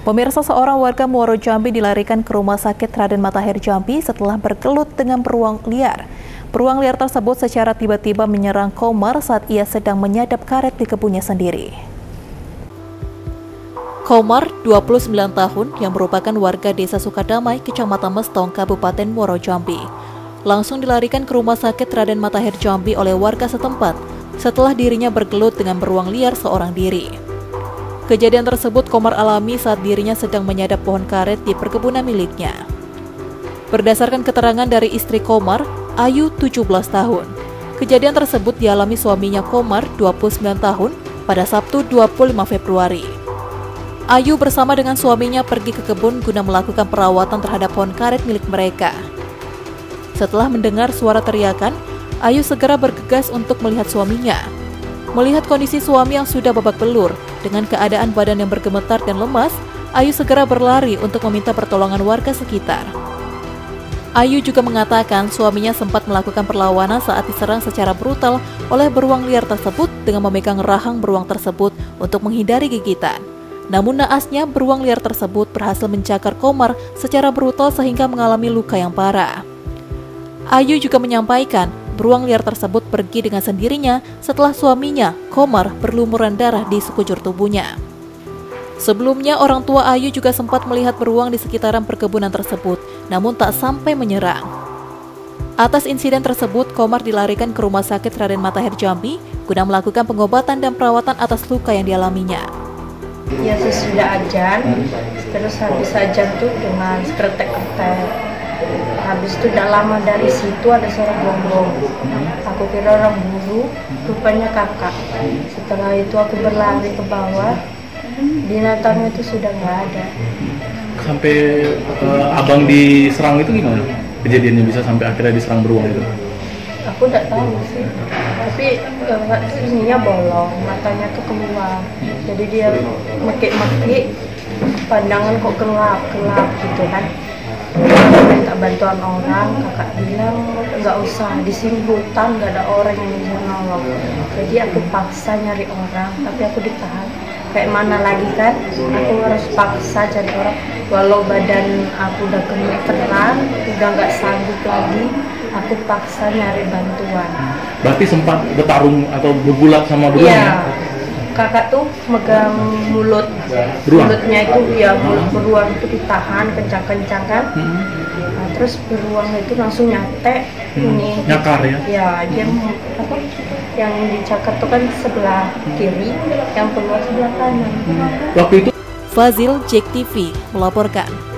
Pemirsa, seorang warga Muaro Jambi dilarikan ke Rumah Sakit Raden Matahir Jambi setelah bergelut dengan beruang liar. Beruang liar tersebut secara tiba-tiba menyerang Komar saat ia sedang menyadap karet di kebunnya sendiri. Komar, 29 tahun, yang merupakan warga Desa Sukadamai, Kecamatan Mestong, Kabupaten Muaro Jambi, langsung dilarikan ke Rumah Sakit Raden Matahir Jambi oleh warga setempat setelah dirinya bergelut dengan beruang liar seorang diri. Kejadian tersebut Komar alami saat dirinya sedang menyadap pohon karet di perkebunan miliknya. Berdasarkan keterangan dari istri Komar, Ayu, 17 tahun, kejadian tersebut dialami suaminya Komar, 29 tahun, pada Sabtu 25 Februari. Ayu bersama dengan suaminya pergi ke kebun guna melakukan perawatan terhadap pohon karet milik mereka. Setelah mendengar suara teriakan, Ayu segera bergegas untuk melihat suaminya. Melihat kondisi suami yang sudah babak belur, dengan keadaan badan yang bergemetar dan lemas, Ayu segera berlari untuk meminta pertolongan warga sekitar. Ayu juga mengatakan suaminya sempat melakukan perlawanan saat diserang secara brutal oleh beruang liar tersebut dengan memegang rahang beruang tersebut untuk menghindari gigitan. Namun naasnya beruang liar tersebut berhasil mencakar Komar secara brutal sehingga mengalami luka yang parah. Ayu juga menyampaikan beruang liar tersebut pergi dengan sendirinya setelah suaminya, Komar, berlumuran darah di sekujur tubuhnya. Sebelumnya, orang tua Ayu juga sempat melihat beruang di sekitaran perkebunan tersebut, namun tak sampai menyerang. Atas insiden tersebut, Komar dilarikan ke Rumah Sakit Raden Matahir Jambi guna melakukan pengobatan dan perawatan atas luka yang dialaminya. Ya, sesudah ajan, terus habis ajan tuh dengan sekretek-kretek. Habis itu tidak lama dari situ ada suara gonggong. Aku kira orang buru, rupanya kakak. Setelah itu aku berlari ke bawah, binatangnya itu sudah nggak ada. Sampai abang diserang itu gimana? Kejadiannya bisa sampai akhirnya diserang beruang itu? Aku tidak tahu sih, tapi ininya bolong, matanya tuh keluar. Jadi dia mekik-mekik, pandangan kok gelap-gelap gitu kan. Minta bantuan orang, kakak bilang nggak usah, di sini hutan nggak ada orang yang bisa nolong. Jadi aku paksa nyari orang, tapi aku ditahan. Kayak mana lagi kan, aku harus paksa cari orang. Walau badan aku udah gemeteran, udah nggak sanggup lagi, aku paksa nyari bantuan. Berarti sempat bertarung atau bergulat sama beruang ya? Kakak tuh megang mulutnya itu, ya mulut beruang itu ditahan kencang-kencang kan. Nah, terus beruang itu langsung nyate, ini nyakar ya? Ya, dia apa? Yang dicakar tuh kan sebelah kiri, yang keluar sebelah kanan. Waktu itu Fazil, JEK TV melaporkan.